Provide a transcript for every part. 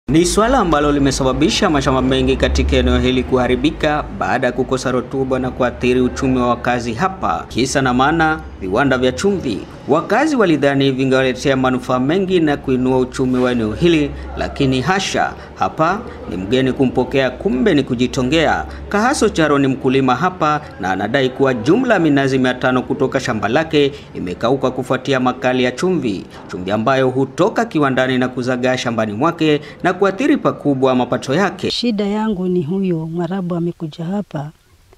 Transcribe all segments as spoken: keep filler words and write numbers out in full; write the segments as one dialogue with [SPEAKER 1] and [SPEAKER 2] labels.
[SPEAKER 1] Ni swala ambalo limesababisha mashamba mengi katika eneo hili kuharibika baada ya kukosa rutuba na kuathiri uchumi wa wakazi hapa. Kisa na maana, viwanda vya chumvi. Wakazi walidhani vingewaletea manufaa mengi na kuinua uchumi wa eneo hili, lakini hasha. Hapa ni mgeni kumpokea, kumbe ni kujitongea. Kahaso Charo ni mkulima hapa na anadai kuwa jumla minazi mia tano kutoka shamba lake imekauka kufuatia makali ya chumvi. Chumvi ambayo hutoka kiwandani na kuzagaa shambani mwake na kuathiri pakubwa mapato yake.
[SPEAKER 2] Shida yangu ni huyo Mwarabu amekuja hapa,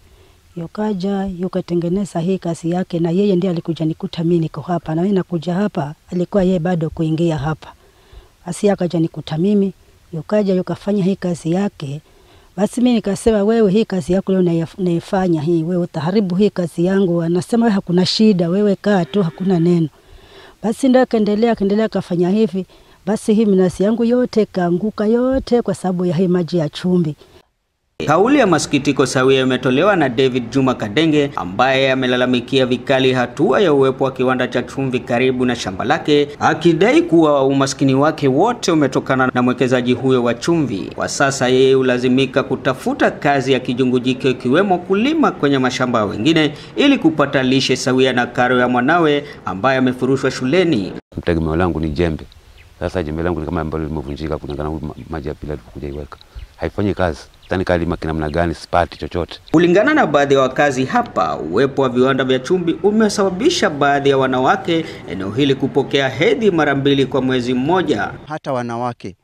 [SPEAKER 2] yukaja yukatengeneza hii kazi yake, na yeye ndiye alikuja nikuta mimi niko hapa, na mimi nakuja hapa alikuwa yeye bado kuingia hapa. Basi akaja nikuta mimi, yukaja yukafanya hii kazi yake. Basi mimi nikasema, wewe hii kazi yako leo unaifanya hii, wewe utaharibu hii kazi yangu. Anasema hakuna shida, wewe kaa tu, hakuna neno. Basi ndio akaendelea akaendelea kafanya hivi. Basi hii minazi yangu yote kaanguka yote kwa sababu ya hii maji ya chumvi.
[SPEAKER 1] Kauli ya masikitiko sawia imetolewa na David Juma Kadenge, ambaye amelalamikia vikali hatua ya uwepo wa kiwanda cha chumvi karibu na shamba lake, akidai kuwa umaskini wake wote umetokana na mwekezaji huyo wa chumvi. Kwa sasa yeye ulazimika kutafuta kazi ya kijungujike, ikiwemo kulima kwenye mashamba wengine ili kupata lishe sawia na karo ya mwanawe ambaye amefurushwa shuleni.
[SPEAKER 3] Mtegemeo langu ni jembe. Sasa jembe langu ni kama ambalo limevunjika kutokana na maji ya pila kuja iweka. Haifanyi kazi. Tani kali makina mna gani sipati chochote.
[SPEAKER 1] Kulingana na baadhi ya wakazi hapa, uwepo wa viwanda vya chumvi umesababisha baadhi ya wanawake eneo hili kupokea hedhi mara mbili kwa mwezi mmoja.
[SPEAKER 4] Hata wanawake,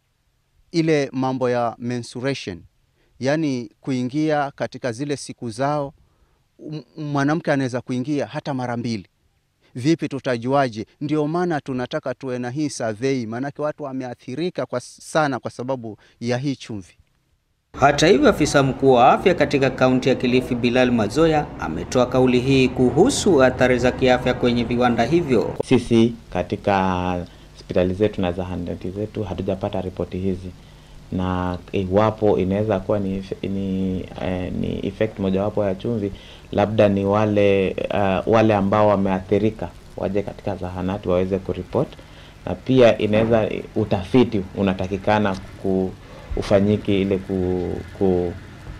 [SPEAKER 4] ile mambo ya menstruation, yani kuingia katika zile siku zao, mwanamke anaweza kuingia hata mara mbili. Vipi tutajuaje? Ndio maana tunataka tuwe na hii survey, maana watu wameathirika kwa sana kwa sababu ya hii chumvi.
[SPEAKER 1] Hata hivyo, afisa mkuu wa afya katika kaunti ya Kilifi Bilal Mazoya ametoa kauli hii kuhusu athari za kiafya kwenye viwanda hivyo.
[SPEAKER 5] Sisi katika hospitali zetu na zahanati zetu hatujapata ripoti hizi, na iwapo inaweza kuwa ni ni, eh, ni effect mojawapo ya chumvi, labda ni wale uh, wale ambao wameathirika waje katika zahanati waweze kuripot. Na pia inaweza utafiti unatakikana ku ufanyiki ile ku, ku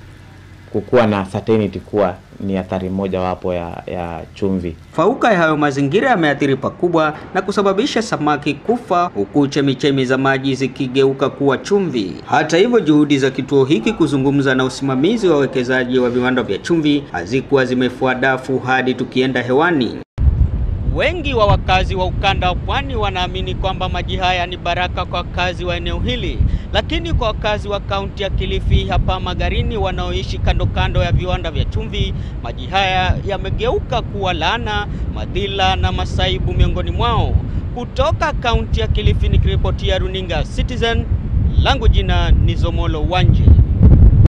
[SPEAKER 5] kukuwa na certainty kuwa ni athari moja wapo ya, ya chumvi.
[SPEAKER 1] Fauka ya hayo, mazingira yameathiri pakubwa na kusababisha samaki kufa, huku chemichemi za maji zikigeuka kuwa chumvi. Hata hivyo, juhudi za kituo hiki kuzungumza na usimamizi wa wekezaji wa viwanda vya chumvi hazikuwa zimefua dafu hadi tukienda hewani. Wengi wa wakazi wa ukanda wa pwani wanaamini kwamba maji haya ni baraka kwa wakazi wa eneo hili. Lakini kwa wakazi wa kaunti ya Kilifi hapa Magarini wanaoishi kando kando ya viwanda vya chumvi, maji haya yamegeuka kuwa laana, madhila na masaibu miongoni mwao. Kutoka kaunti ya Kilifi nikiripotia runinga Citizen, langu jina ni Zomolo Wanje.